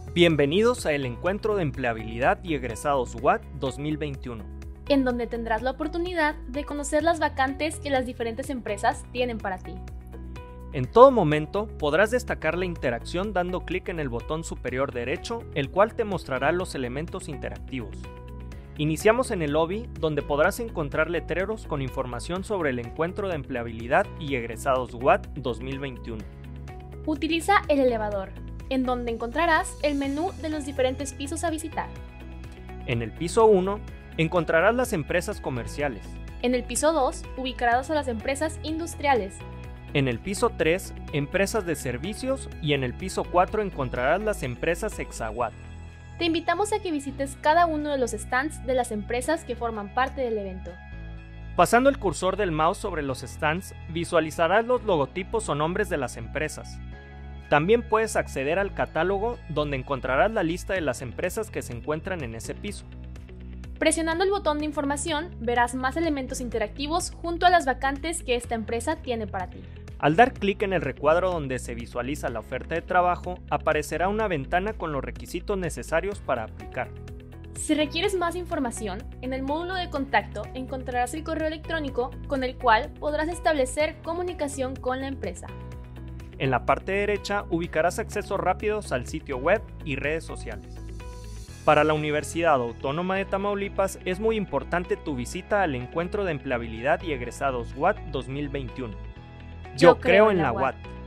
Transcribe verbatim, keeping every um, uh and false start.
Bienvenidos a el Encuentro de Empleabilidad y Egresados U A T dos mil veintiuno, en donde tendrás la oportunidad de conocer las vacantes que las diferentes empresas tienen para ti. En todo momento podrás destacar la interacción dando clic en el botón superior derecho, el cual te mostrará los elementos interactivos. Iniciamos en el lobby, donde podrás encontrar letreros con información sobre el Encuentro de Empleabilidad y Egresados U A T dos mil veintiuno. Utiliza el elevador, en donde encontrarás el menú de los diferentes pisos a visitar. En el piso uno encontrarás las empresas comerciales. En el piso dos ubicarás a las empresas industriales. En el piso tres, empresas de servicios, y en el piso cuatro encontrarás las empresas Exaguat. Te invitamos a que visites cada uno de los stands de las empresas que forman parte del evento. Pasando el cursor del mouse sobre los stands, visualizarás los logotipos o nombres de las empresas. También puedes acceder al catálogo, donde encontrarás la lista de las empresas que se encuentran en ese piso. Presionando el botón de información, verás más elementos interactivos junto a las vacantes que esta empresa tiene para ti. Al dar clic en el recuadro donde se visualiza la oferta de trabajo, aparecerá una ventana con los requisitos necesarios para aplicar. Si requieres más información, en el módulo de contacto encontrarás el correo electrónico con el cual podrás establecer comunicación con la empresa. En la parte derecha ubicarás accesos rápidos al sitio web y redes sociales. Para la Universidad Autónoma de Tamaulipas es muy importante tu visita al Encuentro de Empleabilidad y Egresados U A T dos mil veintiuno. Yo, Yo creo en la U A T.